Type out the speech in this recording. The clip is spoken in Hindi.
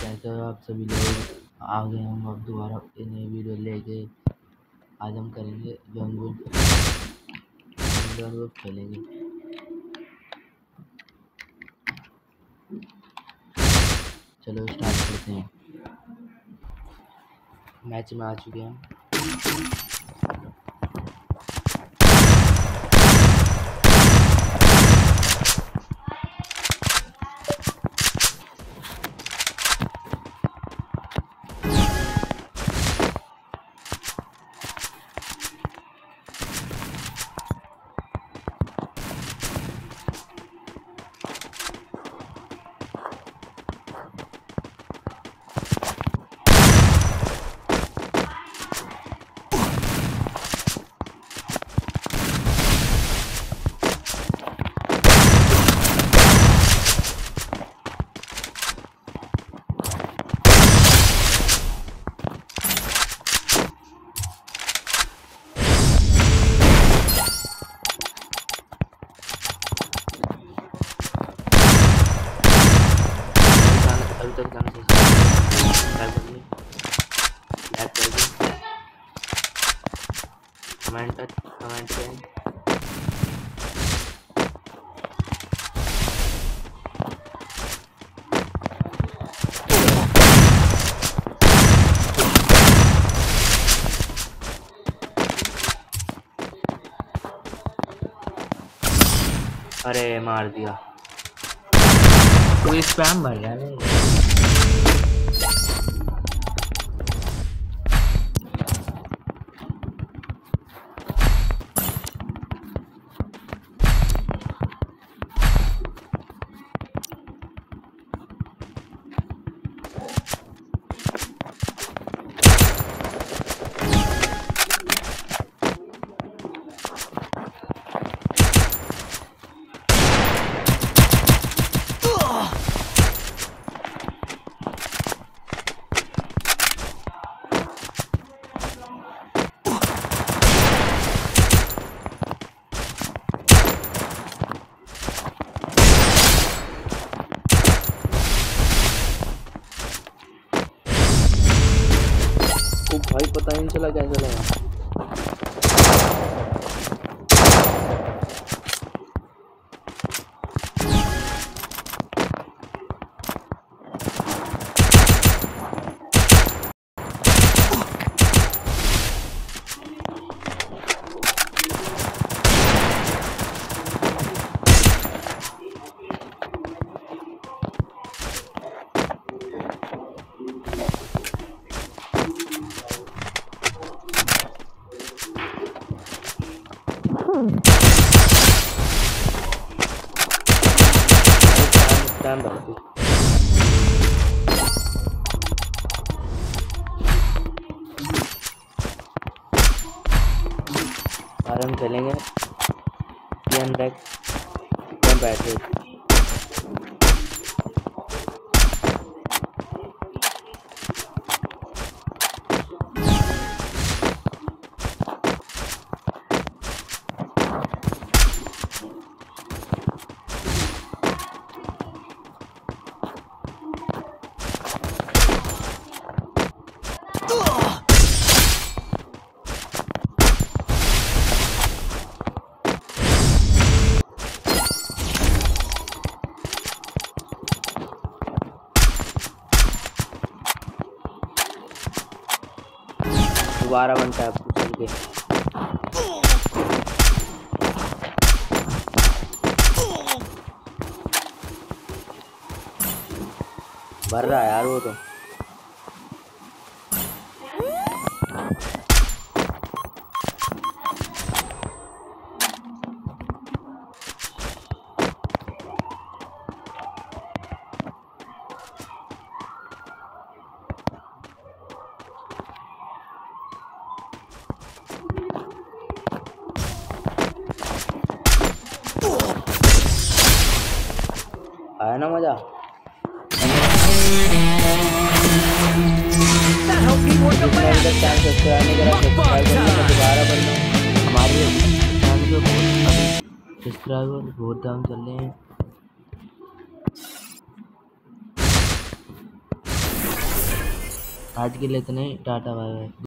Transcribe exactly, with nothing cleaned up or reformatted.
कैसे हो आप सभी लोग। आ गए हम अब दोबारा नई वीडियो लेके। आज हम करेंगे जॉन जॉन खेलेंगे। चलो स्टार्ट करते हैं। मैच में आ चुके हैं। अभी तक जाना सब्सक्राइब करिए, लाइक करिए, कमेंट कमेंट करें। अरे मार दिया, कोई स्पैम भर रहा है। भाई पता ही नहीं चला कैसे लगा। और हम चलेंगे बैठे। दोबारा बनता है चल के। भर रहा है यार वो तो। आया ना मजा। हमारे सब्सक्राइबर बहुत दाम चल रहे हैं। आज के लिए इतना ही। Tata bye bye.